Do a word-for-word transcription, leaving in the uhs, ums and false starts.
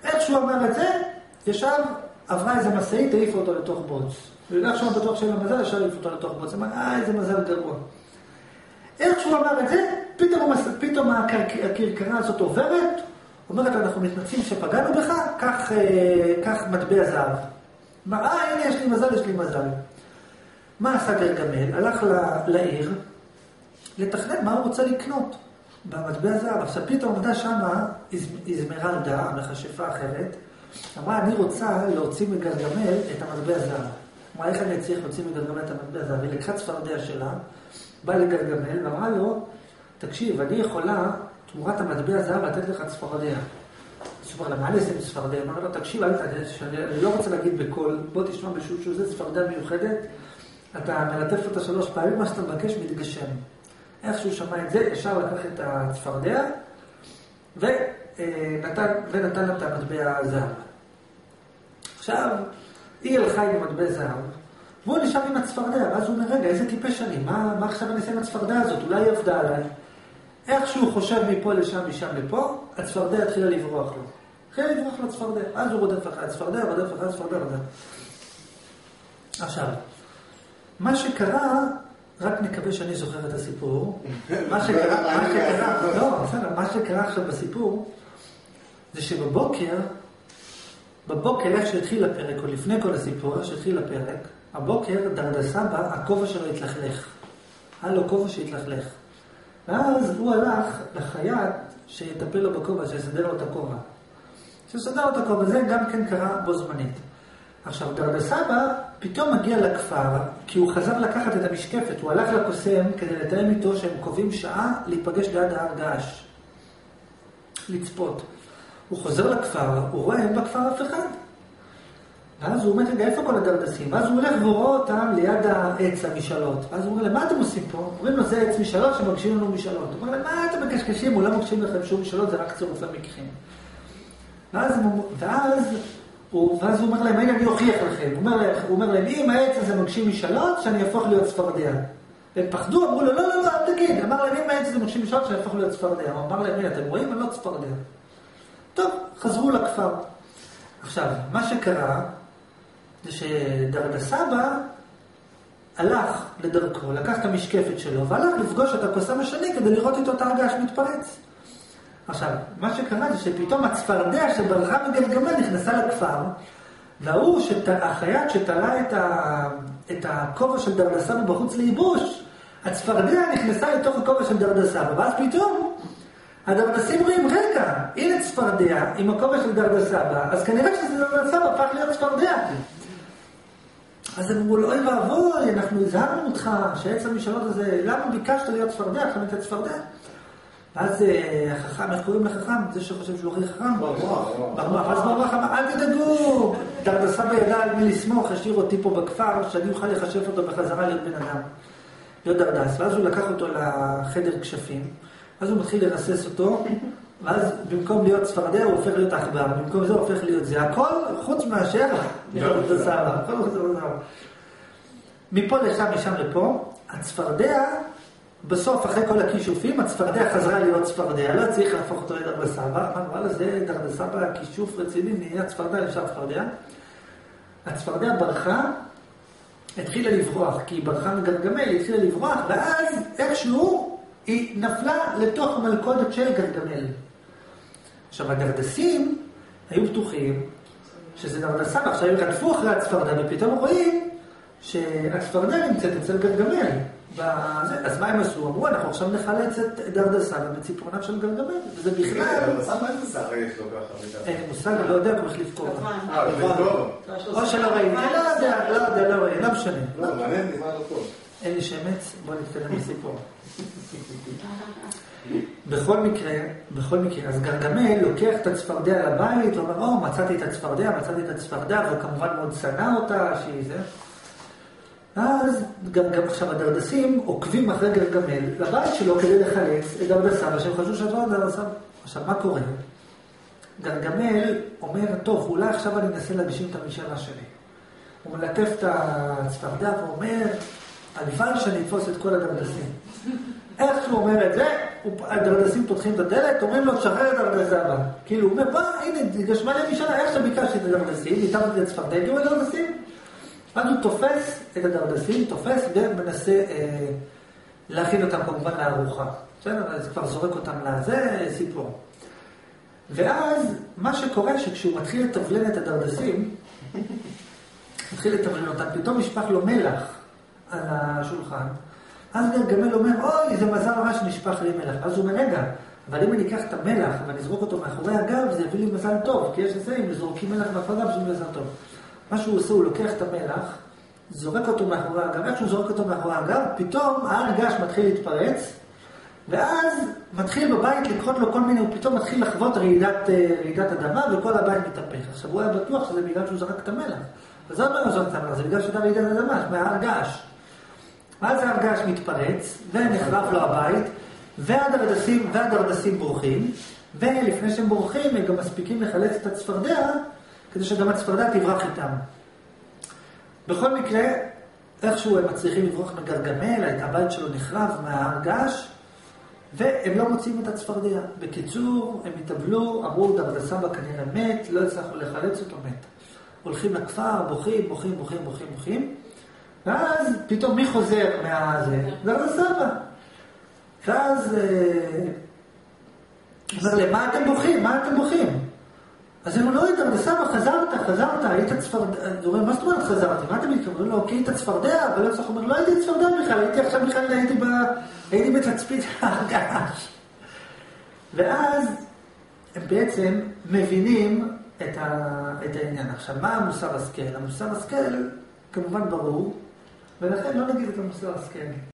איך שהוא אמר את זה, ישב, עברה איזה מסעית, העיפה אותו לתוך בוץ. ואיך שהוא בטוח שאין לו מזל, ישב העיף אותו לתוך בוץ. אמר, אה, איזה מזל גרוע. איך שהוא אמר את זה, פתאום, פתאום הכרכרה הזאת עוברת, אומרת, אנחנו מתנצלים שפגענו בך, כך, כך מטבע זהב. אמר, אה, הנה, יש לי מזל, יש לי מזל. מה עשה גרגמל? הלך לעיר, לתכנן מה הוא רוצה לקנות במטבע זהב. עכשיו פתאום עמדה שמה איזמרלדה, המכשפה אחרת, אמרה, אני רוצה להוציא מגרגמל את המטבע זהב. אמרה, איך אני צריך להוציא מגרגמל את המטבע זהב? היא לקחה צפרדע שלה, באה לגרגמל, ואמרה לו, תקשיב, אני יכולה, תמורת המטבע זהב, לתת לך צפרדע. אז הוא אמר לה, מה לשים צפרדע? אמרה לו, תקשיב, אל תדע, אני לא רוצה להגיד בקול, בוא תשמע בשושו, זה צפרדע מיוחדת, אתה מלטף אותה שלוש פעמים, מה שאתה מבקש מתגשם. איך שהוא שמע את זה, ישר לקח את הצפרדע, ונתן, ונתן לה את המטבע זהב. עכשיו, היא הלכה עם המטבע זהב, והוא נשאר עם הצפרדע, ואז הוא אומר, רגע, איזה טיפש אני, מה, מה עכשיו אני אעשה עם הצפרדע הזאת? אולי היא עבדה עליי. איך שהוא חושב מפה לשם, משם לפה, הצפרדע התחילה לברוח לו. התחילה לברוח לו הצפרדע, אז הוא רודף אחרי הצפרדע, רודף אחרי הצפרדע, רודף. עכשיו, מה שקרה, רק נקווה שאני זוכר את הסיפור, מה שקרה, מה שקרה, לא, בסדר, מה שקרה עכשיו בסיפור, זה שבבוקר, בבוקר איך שהתחיל הפרק, או לפני כל הסיפור, איך שהתחיל הפרק, הבוקר דרדסבא, הכובע שלו התלכלך. היה לו כובע שהתלכלך. ואז הוא הלך לחייט שיטפל לו בכובע, שיסדר לו את הכובע. שיסדר לו את הכובע, זה גם כן קרה בו זמנית. עכשיו, דרדסבא פתאום מגיע לכפר, כי הוא חזר לקחת את המשקפת, הוא הלך לקוסם כדי לתאם איתו שהם קובעים שעה להיפגש ליד ההר געש. לצפות. הוא חוזר לכפר, הוא רואה אין בכפר אף אחד. ואז הוא אומר, רגע, איפה כל הדרדסים? ואז הוא הולך ורואה אותם ליד העץ המשאלות. ואז הוא אומר להם, מה אתם עושים פה? אומרים לו, זה עץ משאלות שמגשים לנו משאלות. הוא אומר להם, מה אתם מקשקשים? הוא לא מגשים לכם שום משאלות, זה רק צירופי מקחים. ואז, ואז, הוא, ואז הוא אומר להם, הנה אני אוכיח לכם. הוא אומר להם, הוא אומר להם, אם העץ הזה מגשים משאלות, שאני אהפוך להיות צפרדע. והם פחדו, אמרו לו, לא, לא, לא, אל תגיד. אמר להם, אם העץ הזה מגשים משאלות, שאני אהפוך להיות צפרדע. הוא אמר להם, הנה, אתם רואים? אני לא צפרדע. טוב, חזרו לכפר. עכשיו, מה שקרה, זה שדרדסבא הלך לדרכו, לקח את המשקפת שלו, והלך לפגוש את הקוסם השני כדי לראות איתו את הרגש מתפרץ. עכשיו, מה שקרה זה שפתאום הצפרדע שברחה מגלגמל נכנסה לכפר, והוא, החייט שתלה את, ה... את הכובע של דרדסבא בחוץ לייבוש, הצפרדע נכנסה לתוך הכובע של דרדסבא, ואז פתאום הדרדסים רואים, רגע, הנה צפרדע עם הכובע של דרדסבא, אז כנראה שזה דרדסבא הפך להיות צפרדע. אז הם אמרו לו, אוי ואבוי, אנחנו הזהרנו אותך, שעץ המשאלות הזה, למה ביקשת להיות צפרדע, עכשיו אתה צפרדע? ואז החכם, איך קוראים לחכם? זה שחושב שהוא הכי חכם? ברוח. אז ברוח אמר, אל תדאגו, דרדסבא ידע על מי לסמוך, השאיר אותי פה בכפר, שאני אוכל לחשב אותו בחזרה להיות בן אדם, להיות דרדס. ואז הוא לקח אותו לחדר כשפים, אז הוא מתחיל לרסס אותו, ואז במקום להיות צפרדע הוא הופך להיות עכבר, במקום זה הוא הופך להיות זה. הכל חוץ מאשר דרדסבא. מפה לשם, משם לפה, הצפרדע, בסוף אחרי כל הכישופים, הצפרדע חזרה להיות צפרדע, לא צריך להפוך אותו לדרדסבא. אמר, וואלה, זה דרדסבא, כישוף רציני, נהיה צפרדע, נשאר צפרדע. הצפרדע ברחה, התחילה לברוח, כי היא ברחה מגרגמל, היא התחילה לברוח, ואז איכשהו היא נפלה לתוך המלכודת של גרגמל. עכשיו, הדרדסים היו בטוחים שזה דרדסבא, עכשיו הם רדפו אחרי הצפרדע, ופתאום רואים שהצפרדע נמצאת אצל גרגמל. אז מה הם עשו? אמרו, אנחנו עכשיו נחלץ את דרדסבא בציפורניו של גרגמל, וזה בכלל... דרדסבא אין מושג יש לו ככה. אין מושג, אני לא יודע איך לפקור. אה, לבקור? או שלא ראיתי, לא יודע, לא יודע, לא ראיתי, לא משנה. לא, מעניין לי, מה לא טוב. אין לי שמץ, בוא נתקדם בסיפור. בכל מקרה, בכל מקרה, אז גרגמל לוקח את הצפרדע לבית, ואומר, או, מצאתי את הצפרדע, מצאתי את הצפרדע, והוא כמובן מאוד שנא אותה, שהיא זה. אז גם, גם עכשיו הדרדסים עוקבים אחרי גרגמל לבית שלו כדי לחלץ את דרדסבא, שהם חשבו שזו דרדסבא. עכשיו, מה קורה? גרגמל אומר, טוב, אולי עכשיו אני אנסה להגשים את המשאלה שלי. הוא מלטף את הצפרדע ואומר, הלוואי שאני אתפוס את כל הדרדסים. איך שהוא אומר את זה, הדרדסים פותחים את הדלת, אומרים לו, שחרר את הדרדס הבא. כאילו, הוא אומר, בוא, הנה, גשמה לי משנה, איך שביקשתי את הדרדסים, ניתן את הצפרדע, הגיעו הדרדסים. אז הוא תופס את הדרדסים, תופס ומנסה אה, להכין אותם כמובן לארוחה. בסדר? אז כבר זורק אותם לזה, סיפור. ואז, מה שקורה שכשהוא מתחיל לתבלן את הדרדסים, מתחיל לתבלן אותם, פתאום נשפך לו מלח על השולחן, אז גרגמל אומר, אוי, זה מזל רע שנשפך לי מלח. אז הוא אומר, רגע, אבל אם אני אקח את המלח ואני אזרוק אותו מאחורי הגב, זה יביא לי מזל טוב, כי יש לזה, אם זורקים מלח מאחורי הגב, זה מזל טוב. מה שהוא עושה, הוא לוקח את המלח, זורק אותו מאחורי הגב, איך שהוא זורק אותו מאחורי הגב, פתאום ההר געש מתחיל להתפרץ, ואז מתחיל בבית לקרות לו כל מיני, הוא פתאום מתחיל לחוות רעידת, רעידת אדמה, וכל הבית מתהפך. עכשיו הוא היה בטוח שזה בגלל שהוא זרק את המלח. אז זה אומר זרק את המלח, זה בגלל שהייתה רעידת אדמה, מההר געש. אז ההר געש מתפרץ, ונחרב לו הבית, והדרדסים, והדרדסים בורחים, ולפני שהם בורחים, הם גם מספיקים לחלץ את הצפרדע, כדי שגם הצפרדע תברח איתם. בכל מקרה, איכשהו הם מצליחים לברוח מגרגמל, הבית שלו נחרב מההר געש, והם לא מוצאים את הצפרדע. בקיצור, הם התאבלו, אמרו, דרדסבא כנראה מת, לא הצלחו לחלץ אותו, מת. הולכים לכפר, בוכים, בוכים, בוכים, בוכים, בוכים, ואז פתאום מי חוזר מהזה? דרדסבא. ואז, אומר להם, מה אתם בוכים? מה אתם בוכים? אז הם אומרים, לא, דרדסבא, חזרת, חזרת, היית צפרדע. הוא אומר, מה זאת אומרת חזרתי? מה אתם מתכוונים? לא, כי היית צפרדע, אבל לא צריך אומר, לא הייתי צפרדע בכלל, הייתי עכשיו בכלל, הייתי ב... הייתי בתצפית ההרגש. ואז הם בעצם מבינים את, ה... את העניין. עכשיו, מה המוסר השכל? המוסר השכל כמובן ברור, ולכן לא נגיד את המוסר השכל.